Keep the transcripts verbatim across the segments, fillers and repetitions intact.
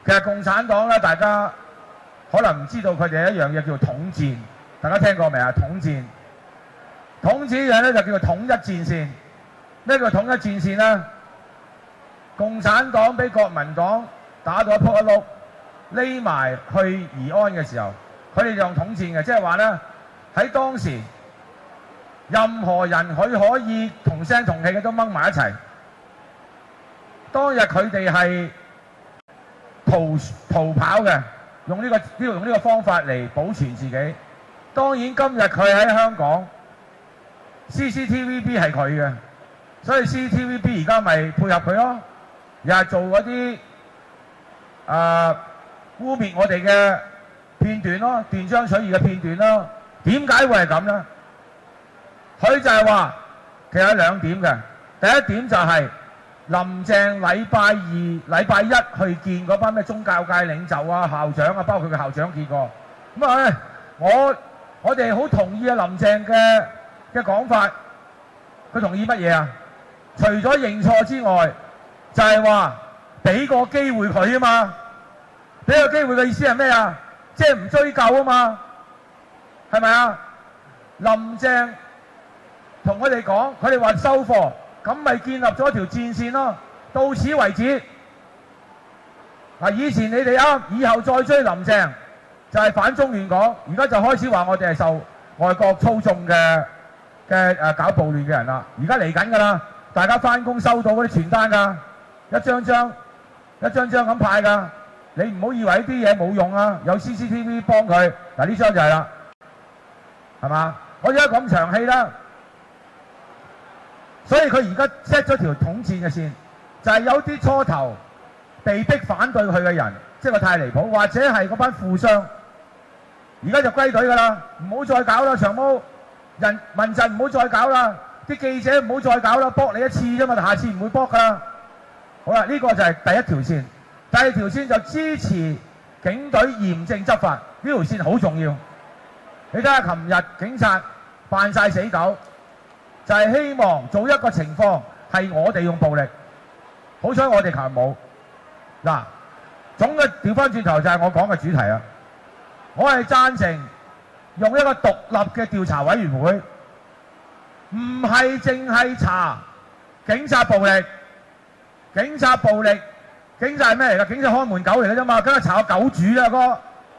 其實共產黨咧，大家可能唔知道佢哋一樣嘢叫統戰，大家聽過未啊？統戰，統戰呢樣咧就叫做統一戰線。咩叫統一戰線咧？共產黨俾國民黨打到一仆一碌，匿埋去宜安嘅時候，佢哋用統戰嘅，即係話咧喺當時，任何人佢可以同聲同氣嘅都掹埋一齊。當日佢哋係逃逃跑嘅，用呢個呢個用呢個方法嚟保存自己。當然今日佢喺香港 ，C C T V B 係佢嘅，所以 C C T V B 而家咪配合佢咯，又係做嗰啲誒污蔑我哋嘅片段咯，斷章取義嘅片段咯。點解會係咁咧？佢就係話其實有兩點嘅，第一點就係、是。林鄭禮拜二、禮拜一去見嗰班咩宗教界領袖啊、校長啊，包括佢校長見過。咁啊，我我哋好同意啊林鄭嘅嘅講法。佢同意乜嘢啊？除咗認錯之外，就係話俾個機會佢啊嘛。俾個機會嘅意思係咩啊？即係唔追究啊嘛。係咪啊？林鄭同我哋講，佢哋話收貨。咁咪建立咗條戰線咯，到此為止。嗱，以前你哋啱，以後再追林鄭就係反中亂港，而家就開始話我哋係受外國操縱嘅嘅誒搞暴亂嘅人啦。而家嚟緊㗎啦，大家翻工收到嗰啲傳單㗎，一張張一張張咁派㗎。你唔好以為呢啲嘢冇用啊，有 C C T V 幫佢。嗱，呢張就係啦，係嘛？我而家咁長氣啦。所以佢而家 set 咗條統戰嘅線，就係有啲初頭被逼反對佢嘅人，即係話太離譜，或者係嗰班富商，而家就歸隊㗎啦，唔好再搞啦，長毛人民陣唔好再搞啦，啲記者唔好再搞啦，搏你一次啫嘛，下次唔會搏㗎啦。好啦，呢個就係第一條線，第二條線就支持警隊嚴正執法，呢條線好重要。你睇下琴日警察扮晒死狗。就係希望做一個情況係我哋用暴力，好彩我哋琴日冇。嗱，總嘅調翻轉頭就係我講嘅主題啦。我係贊成用一個獨立嘅調查委員會，唔係淨係查警察暴力。警察暴力，警察係咩嚟㗎？警察看門狗嚟㗎啫嘛，梗係查個狗主啦哥。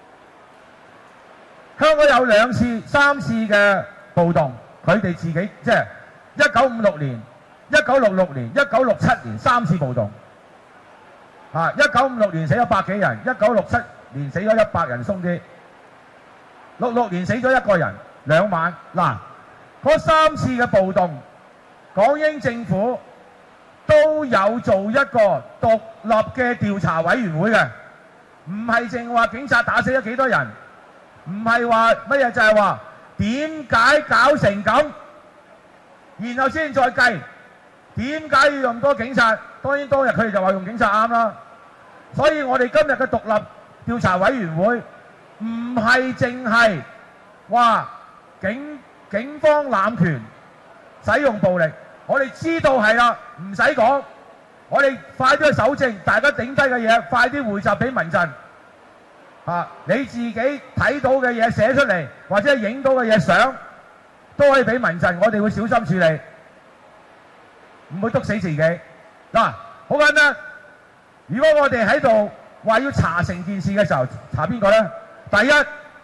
香港有兩次、三次嘅暴動，佢哋自己即係。一九五六年、一九六六年、一九六七年三次暴動，啊！一九五六年死咗百幾人，一九六七年死咗一百人鬆啲，六六年死咗一個人，兩晚。嗱，嗰三次嘅暴動，港英政府都有做一個獨立嘅調查委員會嘅，唔係淨話警察打死咗幾多人，唔係話乜嘢，就係話點解搞成咁？然後先再計點解要用咁多警察？當然當日佢哋就話用警察啱啦。所以我哋今日嘅獨立調查委員會唔係淨係話警警方濫權使用暴力，我哋知道係啦，唔使講，我哋快啲去搜證，大家頂低嘅嘢快啲匯集俾民陣。啊，你自己睇到嘅嘢寫出嚟，或者影到嘅嘢相。都可以俾民陣，我哋會小心處理，唔會篤死自己。嗱，好簡單。如果我哋喺度話要查成件事嘅時候，查邊個咧？第一，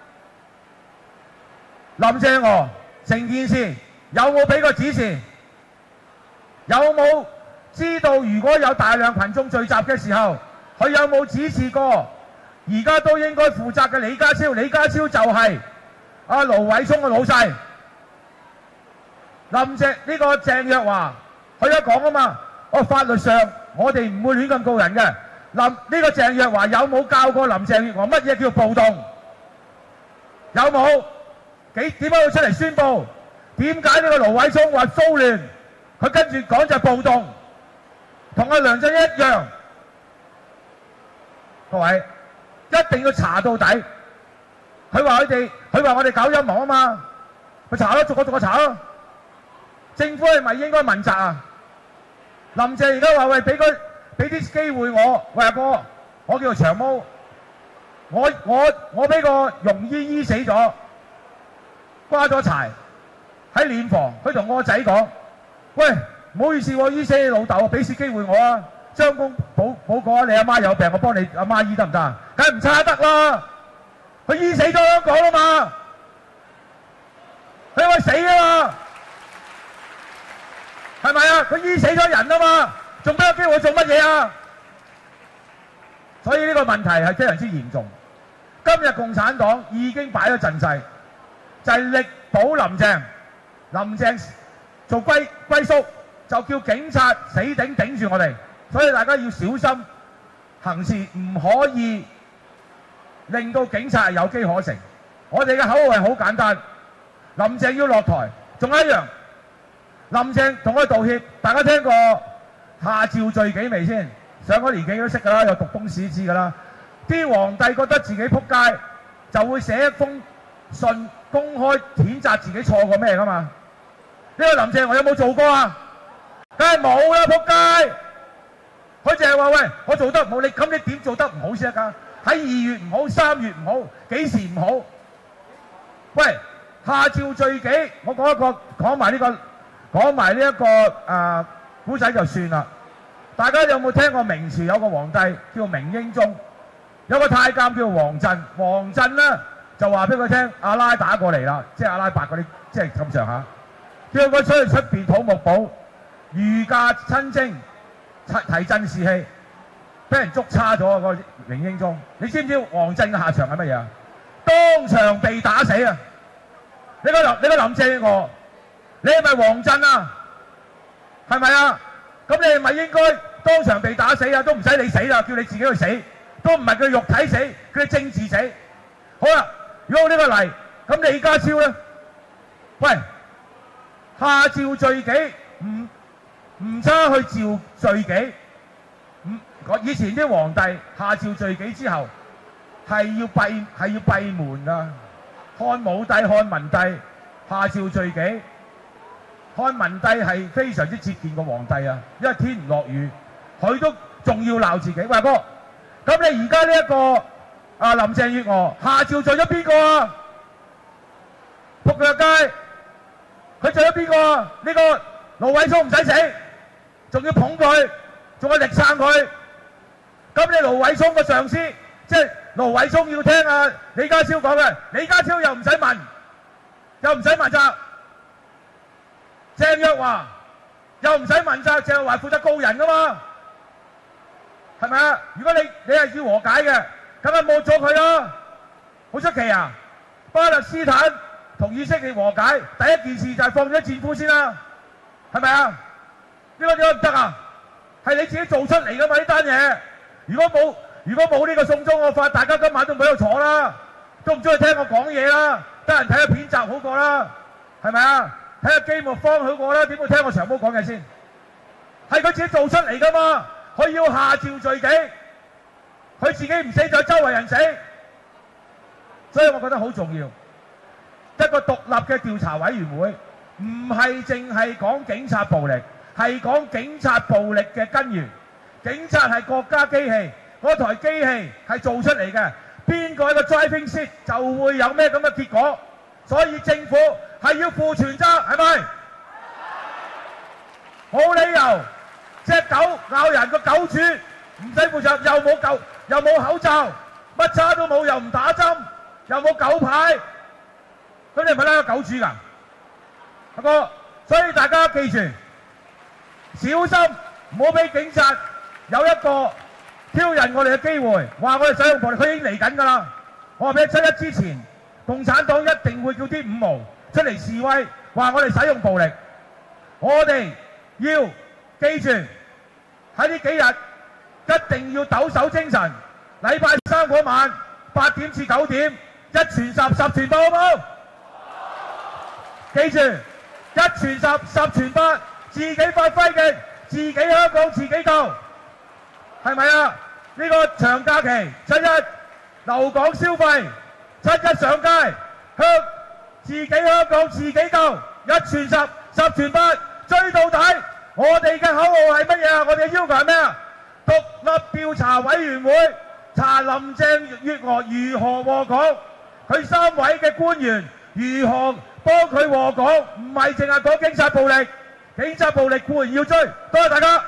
林鄭月娥成件事有冇俾個指示？有冇知道如果有大量群眾聚集嘅時候，佢有冇指示過？而家都應該負責嘅李家超，李家超就係阿盧偉聰嘅老細。林鄭呢個鄭若驊，佢一講啊嘛，哦法律上我哋唔會亂咁告人嘅。林呢個鄭若驊有冇教過林鄭月娥乜嘢叫暴動？有冇？幾點解要出嚟宣佈？點解呢個盧偉聰話騷亂？佢跟住講就係暴動，同阿梁振英一樣。各位一定要查到底。佢話佢哋，佢話我哋搞陰謀啊嘛，咪查咯，逐個逐個查咯。政府係咪應該問責啊？林鄭而家話喂，俾佢俾啲機會我，喂阿哥， 我叫做長毛，我我我俾個庸醫醫死咗，瓜咗柴喺殮房，佢同我個仔講：喂，唔好意思喎，醫死你老豆，俾次機會我啊！將功補補過啊！你阿媽有病，我幫你阿媽醫得唔得啊？梗係唔差得啦！佢醫死咗香港啦嘛，佢會死啊嘛，係咪啊？佢醫死咗人啊嘛，仲俾個機會做乜嘢啊？所以呢個問題係非常之嚴重。今日共產黨已經擺咗陣勢，就係力保林鄭，林鄭做龜龜縮，就叫警察死頂頂住我哋。所以大家要小心行事，唔可以令到警察有機可乘。我哋嘅口號係好簡單，林鄭要落台。仲有一樣，林鄭同佢道歉。大家聽過下詔罪己未先？上咗年紀都識㗎啦，有讀公史知㗎啦。啲皇帝覺得自己撲街，就會寫一封信公開譴責自己錯過咩㗎嘛？呢個林鄭我有冇做過啊？梗係冇啦，撲街！佢淨係話：喂，我做得唔好，你咁你點做得唔好先得㗎？喺二月唔好，三月唔好，幾時唔好？喂，下詔罪己，我講一個講埋呢個講埋呢一個誒古仔就算啦。大家有冇聽過明朝有個皇帝叫明英宗，有個太監叫王振，王振咧就話俾佢聽阿拉打過嚟啦，即係阿拉伯嗰啲，即係咁上下，叫佢出去出邊土木堡，御駕親征。提振士氣，俾人捉叉咗啊！個明英宗，你知唔知王振嘅下場係乜嘢啊？當場被打死啊！你個林你個林鄭月娥，你係咪王振啊？係咪啊？咁你係咪應該當場被打死啊？都唔使你死啦，叫你自己去死，都唔係佢肉體死，佢政治死。好啦，如果呢個嚟，咁李家超咧，喂，下詔罪己唔？唔差去召罪己，唔以前啲皇帝下詔罪己之後係要閉係要閉門噶。漢武帝、漢文帝下詔罪己，漢文帝係非常之節儉嘅皇帝啊，因為天唔落雨，佢都仲要鬧自己。喂哥，咁你而家呢一個啊林鄭月娥下詔罪咗邊個啊？仆佢個街，佢罪咗邊個啊？呢個盧偉聰唔使死。仲要捧佢，仲要力撐佢。咁你盧偉聰嘅上司，即係盧偉聰要聽啊李家超講嘅，李家超又唔使問，又唔使問責。鄭若驊又唔使問責，鄭若驊負責告人噶嘛，係咪啊？如果你你係要和解嘅，咁咪抹咗佢啦。好出奇啊！巴勒斯坦同以色列和解，第一件事就係放咗戰俘先啦，係咪啊？呢個點解唔得啊？係你自己做出嚟噶嘛呢單嘢。如果冇如果冇呢個送中惡法，大家今晚都唔喺度坐啦，都唔中意聽我講嘢啦，得人睇下片集好過啦，係咪啊？睇下機幕方好過啦，點會聽我長毛講嘢先？係佢自己做出嚟噶嘛，佢要下詔罪己，佢自己唔死就周圍人死，所以我覺得好重要。一個獨立嘅調查委員會，唔係淨係講警察暴力。係講警察暴力嘅根源，警察係國家機器，嗰台機器係做出嚟嘅，邊個一個 driving seat 就會有咩咁嘅結果，所以政府係要負全責，係咪？冇理由隻狗咬人個狗主唔使負責，又冇狗又冇口罩，乜叉都冇，又唔打針，又冇狗牌，咁你係咪拉個狗主㗎？阿哥，所以大家記住。小心，唔好俾警察有一個挑釁我哋嘅機會，話我哋使用暴力，佢已經嚟緊㗎啦。我話俾你七一之前，共產黨一定會叫啲五毛出嚟示威，話我哋使用暴力。我哋要記住喺呢幾日一定要抖擻精神。禮拜三嗰晚八點至九點，一傳十，十傳百，好唔好？記住，一傳十，十傳百。自己發揮嘅，自己香港自己救，係咪啊？呢個長假期七一留港消費，七一上街，向自己香港自己救，一傳十，十傳百，追到底。我哋嘅口號係乜嘢啊？我哋嘅要求係咩啊？獨立調查委員會查林鄭月娥如何禍港，佢三位嘅官員如何幫佢禍港，唔係淨係講警察暴力，警察暴力固然要追。多謝大家。